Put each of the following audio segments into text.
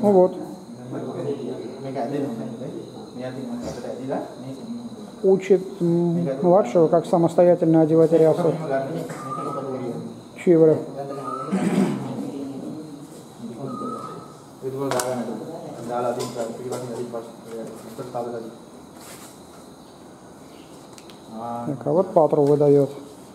Oh, вот. Учит младшего, как самостоятельно одевать рясу. Чивры. Так, а вот Патру выдает.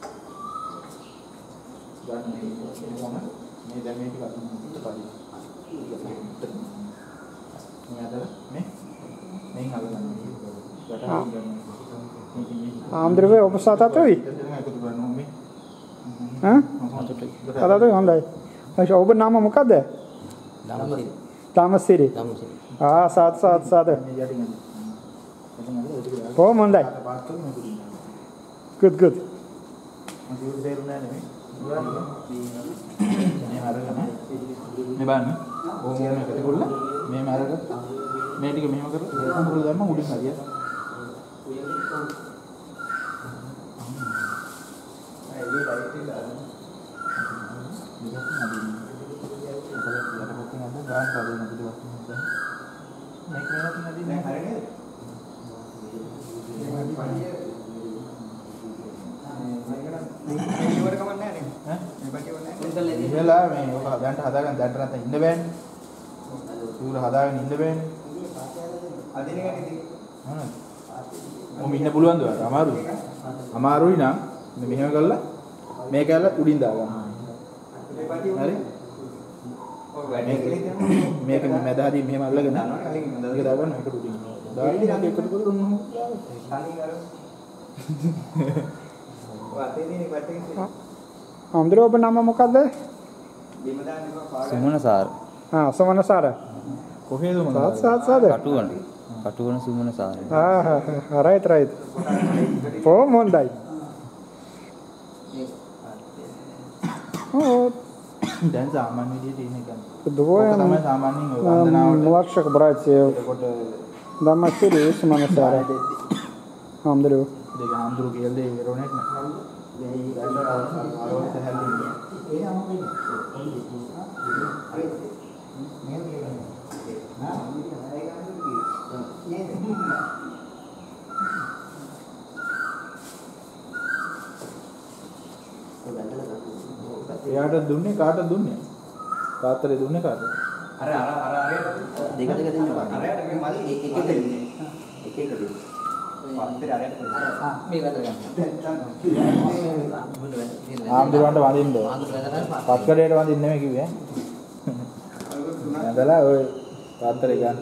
Амдреве обсататуй. हाँ? पता तो होंडा है। अच्छा ओबर नाम मुकाद है? तामसीरी। हाँ साथ। ओ मंडा है। Good. ඉන්න පුළුවන්ද අමාරුයි අමාරුයි නම් මෙහෙම කරලා මේ කැල්ල උඩින් දාගන්න හරි මේක මැද හරි මෙහෙම අල්ලගෙන මේක දාගන්න මේක උඩින් දාගෙන මේක එකට කරගන්න आमद्रे ओबर नाम मुकाद है? सुमन सार. हाँ सुमन सार. කොහේද මම साथ. කටුවන සුමන सार. हाँ right. ओ मोंडाई. Oh. දැන් සාමාන්‍ය විදිහට ඉන්නේ ගන්න. Двое младших братьев. Дамасири Суман Сара. Амдрю. දෙක ආම්දුරු කියලා දේ රොනෙක් නේ. එයාට දුන්නේ කාටද දුන්නේ? තාත්තට දුන්නේ කාටද? අර දෙක දෙන්න බෑ. අරයට මේ මල් එක දෙන්නේ. එක දෙන්නේ. පන්තරේ අරයට මේ වැද ගන්න. ආම්දුරන්ට වඳින්න. පත්කඩේට වඳින්න නෙමෙයි කිව්වේ. නැදලා ඔය තාත්තරේ ගන්න.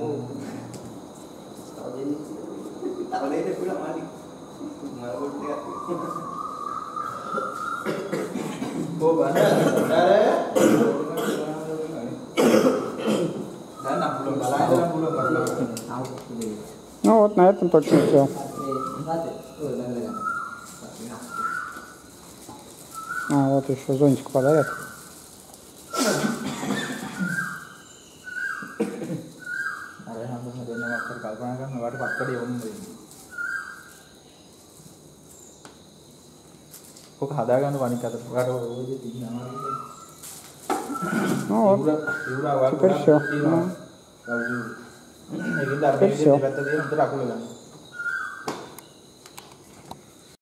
තවලේද පුළා මාලි. මරොත් ටිකක්. Ну вот на этом точно все. А вот еще зонтик подарят. Ну вот, теперь все. Теперь все.